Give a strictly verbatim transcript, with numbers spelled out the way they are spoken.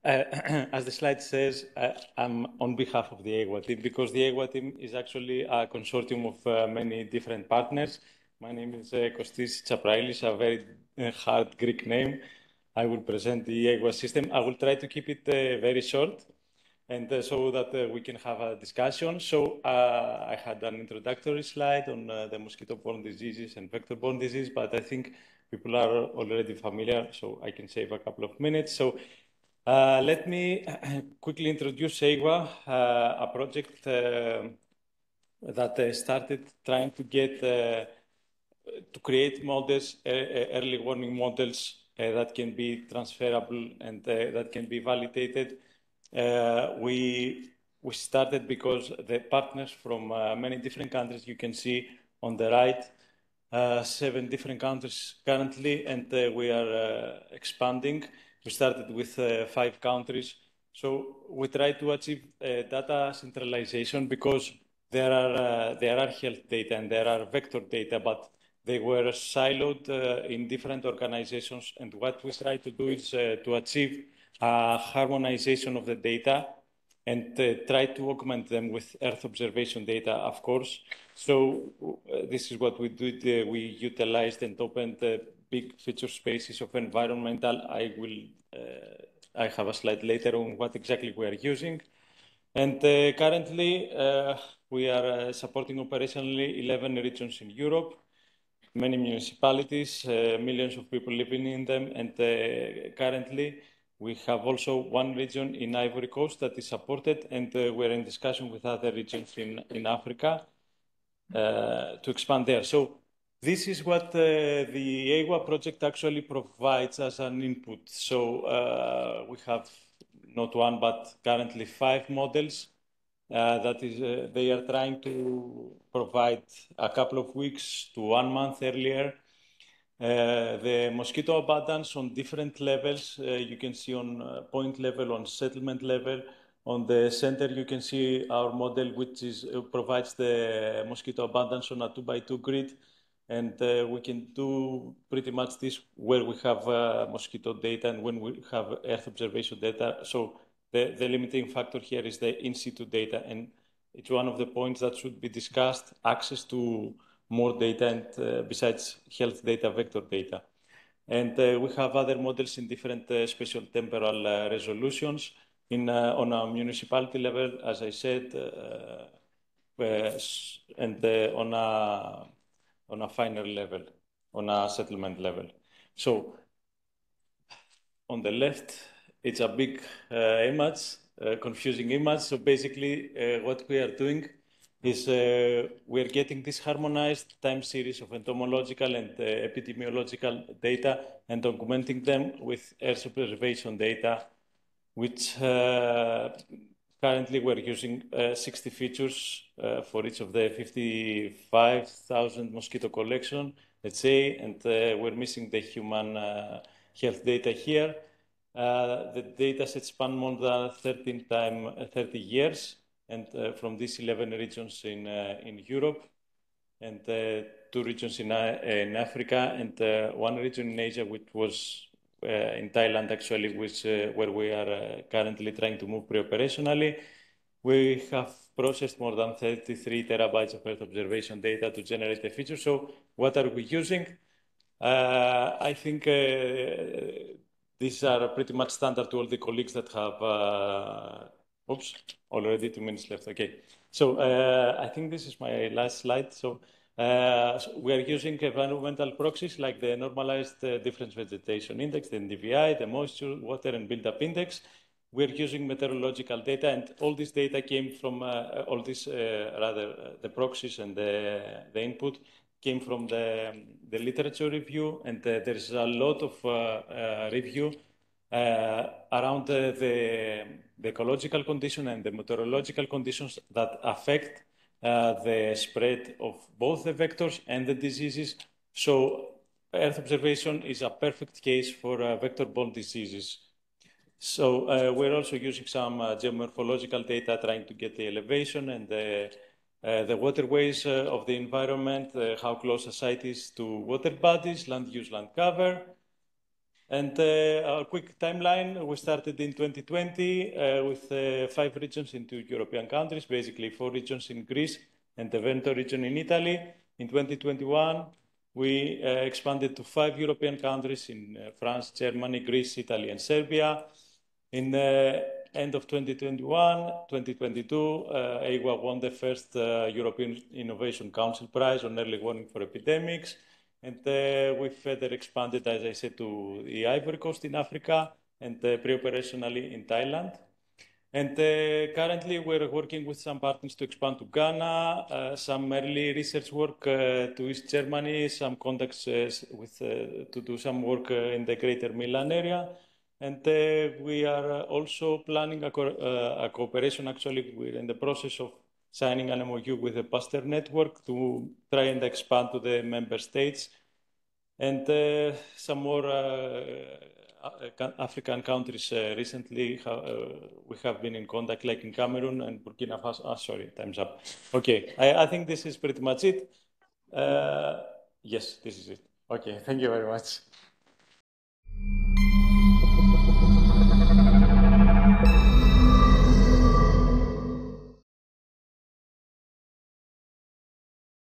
uh, as the slide says, uh, I'm on behalf of the EGWA team, because the EGWA team is actually a consortium of uh, many different partners. My name is uh, Kostis Tsaprailis, a very uh, hard Greek name. I will present the EGWA system. I will try to keep it uh, very short, and uh, so that uh, we can have a discussion. So uh, I had an introductory slide on uh, the mosquito-borne diseases and vector-borne disease, but I think people are already familiar, so I can save a couple of minutes. So uh, let me quickly introduce EGWA, uh, a project uh, that uh, started trying to get uh, to create models, uh, early warning models uh, that can be transferable and uh, that can be validated. Uh, we we started because the partners from uh, many different countries, you can see on the right, uh, seven different countries currently, and uh, we are uh, expanding. We started with uh, five countries. So we try to achieve uh, data centralization because there are, uh, there are health data and there are vector data, but they were siloed uh, in different organizations. And what we try to do is uh, to achieve a harmonization of the data and uh, try to augment them with Earth observation data, of course. So uh, this is what we did. Uh, we utilized and opened uh, big feature spaces of environmental. I will, uh, I have a slide later on what exactly we are using. And uh, currently, uh, we are uh, supporting operationally eleven regions in Europe, many municipalities, uh, millions of people living in them, and uh, currently, we have also one region in Ivory Coast that is supported, and uh, we're in discussion with other regions in, in Africa uh, to expand there. So this is what uh, the EGWA project actually provides as an input. So uh, we have not one, but currently five models. Uh, that is, uh, they are trying to provide a couple of weeks to one month earlier uh, the mosquito abundance on different levels. Uh, you can see on uh, point level, on settlement level. On the center, you can see our model, which is, uh, provides the mosquito abundance on a two by two grid. And uh, we can do pretty much this where we have uh, mosquito data and when we have Earth observation data. So the, the limiting factor here is the in situ data. And it's one of the points that should be discussed, access to more data and uh, besides health data, vector data. And uh, we have other models in different uh, spatial temporal uh, resolutions. In, uh, on a municipality level, as I said, uh, uh, and uh, on, a, on a finer level, on a settlement level. So on the left, it's a big uh, image, uh, confusing image. So basically, uh, what we are doing is uh, we're getting this harmonized time series of entomological and uh, epidemiological data and augmenting them with Earth observation data, which uh, currently we're using uh, sixty features uh, for each of the fifty-five thousand mosquito collection, let's say, and uh, we're missing the human uh, health data here. Uh, the data sets span more than thirteen time, uh, thirty years, and uh, from these eleven regions in, uh, in Europe, and uh, two regions in, uh, in Africa, and uh, one region in Asia, which was uh, in Thailand, actually, which, uh, where we are uh, currently trying to move pre-operationally. We have processed more than thirty-three terabytes of Earth observation data to generate the feature. So what are we using? Uh, I think uh, these are pretty much standard to all the colleagues that have, uh, oops, already two minutes left, okay. So uh, I think this is my last slide. So, uh, so we are using environmental proxies like the normalized uh, difference vegetation index, the N D V I, the moisture, water, and buildup index. We're using meteorological data, and all this data came from, uh, all this, uh, rather, uh, the proxies and the, the input came from the, the literature review, and uh, there's a lot of uh, uh, review uh, around the, the, the ecological condition and the meteorological conditions that affect uh, the spread of both the vectors and the diseases. So Earth observation is a perfect case for uh, vector-borne diseases. So uh, we're also using some uh, geomorphological data, trying to get the elevation and the, uh, the waterways uh, of the environment, uh, how close a site is to water bodies, land use, land cover. And uh, a quick timeline, we started in twenty twenty uh, with uh, five regions in two European countries, basically four regions in Greece and the Veneto region in Italy. In twenty twenty-one, we uh, expanded to five European countries in uh, France, Germany, Greece, Italy, and Serbia. In the end of twenty twenty-one, twenty twenty-two, uh, A W A won the first uh, European Innovation Council Prize on Early Warning for Epidemics. And uh, we further expanded, as I said, to the Ivory Coast in Africa and uh, pre-operationally in Thailand. And uh, currently, we're working with some partners to expand to Ghana, uh, some early research work uh, to East Germany, some contacts uh, with, uh, to do some work uh, in the greater Milan area. And uh, we are also planning a, co uh, a cooperation. Actually, we're in the process of signing an M O U with the Pasteur Network to try and expand to the member states. And uh, some more uh, African countries uh, recently, uh, we have been in contact, like in Cameroon and Burkina Faso. Oh, sorry, time's up. Okay, I, I think this is pretty much it. Uh, yes, this is it. Okay, thank you very much.